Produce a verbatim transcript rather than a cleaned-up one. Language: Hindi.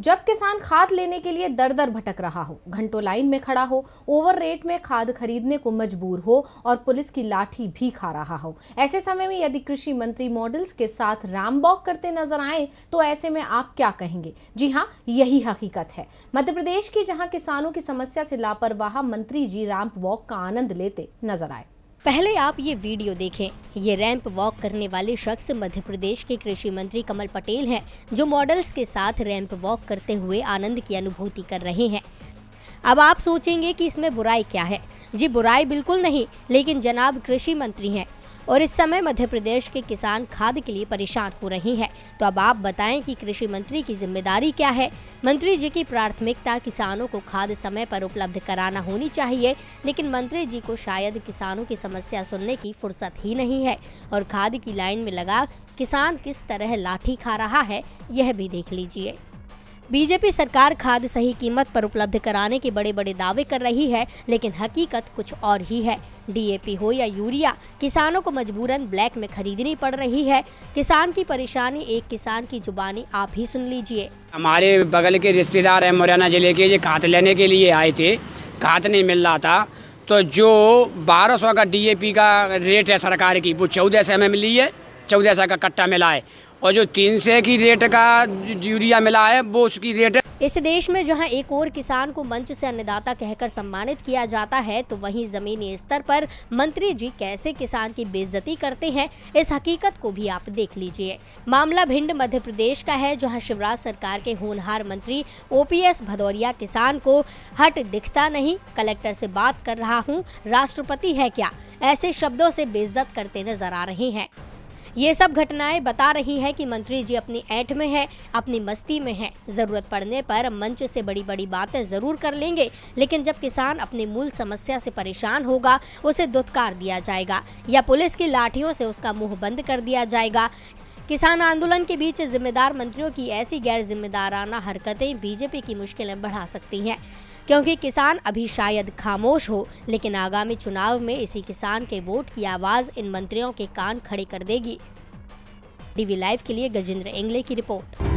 जब किसान खाद लेने के लिए दर दर भटक रहा हो, घंटों लाइन में खड़ा हो, ओवर रेट में खाद खरीदने को मजबूर हो और पुलिस की लाठी भी खा रहा हो, ऐसे समय में यदि कृषि मंत्री मॉडल्स के साथ रैंप वॉक करते नजर आए तो ऐसे में आप क्या कहेंगे? जी हाँ, यही हकीकत है मध्य प्रदेश की, जहां किसानों की समस्या से लापरवाह मंत्री जी रैंप वॉक का आनंद लेते नजर आए। पहले आप ये वीडियो देखें। ये रैंप वॉक करने वाले शख्स मध्य प्रदेश के कृषि मंत्री कमल पटेल हैं, जो मॉडल्स के साथ रैंप वॉक करते हुए आनंद की अनुभूति कर रहे हैं। अब आप सोचेंगे कि इसमें बुराई क्या है? जी, बुराई बिल्कुल नहीं, लेकिन जनाब कृषि मंत्री हैं और इस समय मध्य प्रदेश के किसान खाद के लिए परेशान हो रहे हैं। तो अब आप बताएं कि कृषि मंत्री की जिम्मेदारी क्या है? मंत्री जी की प्राथमिकता किसानों को खाद समय पर उपलब्ध कराना होनी चाहिए, लेकिन मंत्री जी को शायद किसानों की समस्या सुनने की फुर्सत ही नहीं है और खाद की लाइन में लगा किसान किस तरह लाठी खा रहा है, यह भी देख लीजिए। बीजेपी सरकार खाद सही कीमत पर उपलब्ध कराने के बड़े बड़े दावे कर रही है, लेकिन हकीकत कुछ और ही है। डीएपी हो या यूरिया, किसानों को मजबूरन ब्लैक में खरीदनी पड़ रही है। किसान की परेशानी एक किसान की जुबानी आप ही सुन लीजिए। हमारे बगल के रिश्तेदार हैं मुरैना जिले के, ये खाद लेने के लिए आए थे, खाद नहीं मिल रहा था, तो जो बारह सौ का डीएपी का रेट है सरकार की, वो चौदह सौ में मिली है, चौदह सौ का कट्टा मिला है, और जो तीन सौ की रेट का यूरिया मिला है वो उसकी रेट है। इस देश में जहां एक और किसान को मंच से अन्नदाता कहकर सम्मानित किया जाता है, तो वहीं जमीनी स्तर पर मंत्री जी कैसे किसान की बेइज्जती करते हैं, इस हकीकत को भी आप देख लीजिए। मामला भिंड मध्य प्रदेश का है, जहां शिवराज सरकार के होनहार मंत्री ओपीएस भदौरिया किसान को हट दिखता नहीं, कलेक्टर से बात कर रहा हूँ, राष्ट्रपति है क्या, ऐसे शब्दों से बेइज्जत करते नजर आ रहे हैं। ये सब घटनाएं बता रही है कि मंत्री जी अपनी ऐठ में है, अपनी मस्ती में है। जरूरत पड़ने पर मंच से बड़ी बड़ी बातें जरूर कर लेंगे, लेकिन जब किसान अपनी मूल समस्या से परेशान होगा, उसे दुत्कार दिया जाएगा या पुलिस की लाठियों से उसका मुंह बंद कर दिया जाएगा। किसान आंदोलन के बीच जिम्मेदार मंत्रियों की ऐसी गैर जिम्मेदाराना हरकतें बीजेपी की मुश्किलें बढ़ा सकती हैं, क्योंकि किसान अभी शायद खामोश हो, लेकिन आगामी चुनाव में इसी किसान के वोट की आवाज इन मंत्रियों के कान खड़े कर देगी। डीवी लाइव के लिए गजेंद्र एंगले की रिपोर्ट।